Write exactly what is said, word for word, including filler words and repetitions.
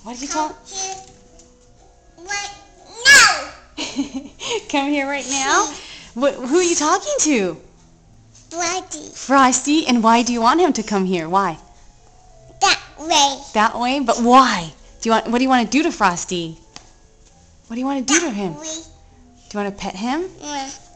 What did you tell Come here right now. Come here right now? What, who are you talking to? Frosty. Frosty, and why do you want him to come here? Why? That way. That way? But why? Do you want? What do you want to do to Frosty? What do you want to do that to him? Way. Do you want to pet him? Yeah.